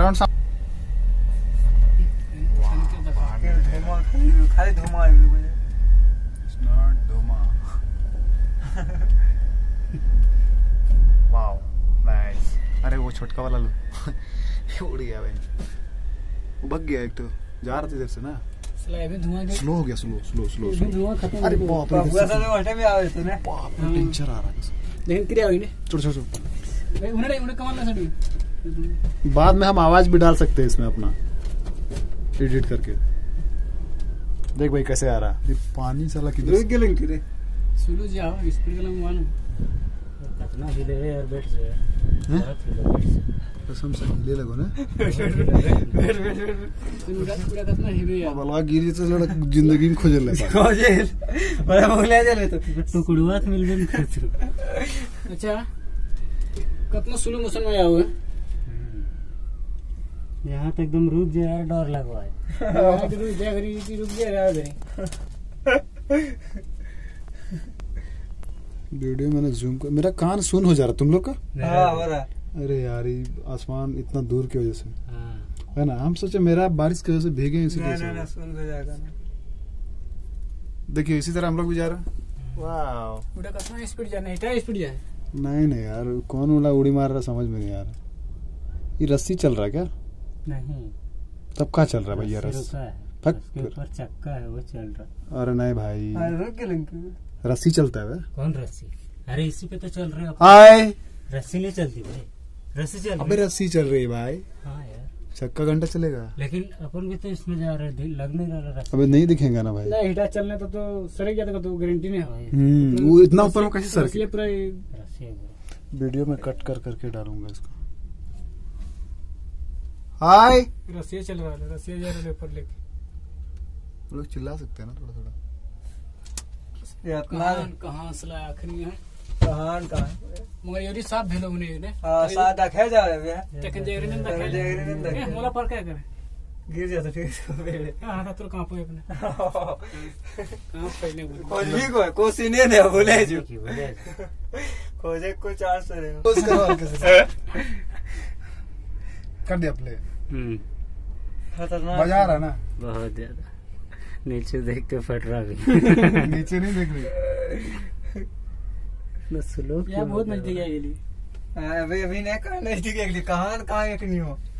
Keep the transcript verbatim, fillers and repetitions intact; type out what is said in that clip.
Background sound खाली धुआं wow nice. अरे वो छोटका वाला लो उड़ गया भाई, वो भग गया। एक तो जा रहा था इधर से ना, स्लो हो गया, स्लो स्लो स्लो स्लो। अरे बाप रे, बाप रे टेंशन आ रहा है। लेकिन क्रिया हुई ने छोड़ छोड़ छोड़, उन्हें उन्हें कमाल ना सड़ी। बाद में हम आवाज भी डाल सकते हैं इसमें अपना एडिट करके। देख भाई कैसे आ रहा ये पानी साला किधर के लिंक रे सुलो जी आओ स्पीड के लंग मानो कितना हिले रे यार, बैठ जाए बहुत हिले बैठ कसम से हिले लगो ना। बैठ बैठ बैठ पूरा पूरा कितना हिले यार, बलवा गिरी तो लड़ा जिंदगी में खोजल ले खोजल बड़ा मोगले चले तो तो कुड़वात मिल गई खर्च। अच्छा कितना स्लो मोशन में आओ यहाँ तो एकदम रुक जाए यार, डर लगा है। रुक जा गरी रुक जा यार गरी। वीडियो मैंने जूम कर, मेरा कान सुन हो जा रहा तुम लोग का। हां हो रहा। अरे यार ये आसमान इतना दूर की वजह से है ना, हम सोचे मेरा बारिश की वजह से भीगे इसीलिए। ना ना सुन हो जाएगा ना। देखिए इसी तरह हम लोग भी जा रहे हैं। वाओ उड़ा कितना स्पीड जाना है, इतना स्पीड जाए। नहीं नहीं यार, कौन उड़ा उड़ी मार रहा समझ में नहीं आ रहा। ये रस्सी चल रहा है क्या? नहीं तब क्या चल रहा है भैया? रस्सी उसके ऊपर चक्का है वो चल रहा। अरे नहीं भाई, अरे रुक के लिंक रस्सी चलता है। कौन रस्सी? अरे इसी पे तो चल रहे हैं। हाय रस्सी नहीं चलती भाई, रस्सी चल रही। अबे रस्सी चल रही है भाई। हाँ यार चक्का घंटा चलेगा, लेकिन अपन भी तो इसमें जा रहे हैं, लग नहीं रहा रस्सी। अबे नहीं दिखेगा ना भाई। नहीं हिटा चलने तो तो सड़क गया तो गारंटी नहीं है। हम्म वो इतना ऊपर में कैसे सर? ये पूरा रस्सी है। वीडियो में कट कर करके डालूंगा इसको। हाय रस्सी चल रहा है, रस्सी जा रहा है ऊपर लेके। लोग चिल्ला सकते हैं ना थोड़ा थोड़ा। कहां कहां सला आखिरी है कहां कहां मगर योरी साफ भेलो उन्हें ने। हां साथ रखे जा रहे हैं तकन जेगरे ने रखे जेगरे ने रखे मोला पर क्या करे गिर जाता फिर बेड़े। हां तो कहां पे अपने कहां पहले खोज भी को कोसी ने ने बोले जो खोजे को चांस रहे कोस करवा कैसे कर दिया प्ले। हम्म खतरनाक मजा आ रहा ना बहुत ज्यादा। नीचे देख के फट रहा भी। नीचे नहीं देख रही ना स्लो यार, बहुत नजदीक है ये लिए। अभी अभी नहीं कहां नजदीक है, कहां कहां एक नहीं हो।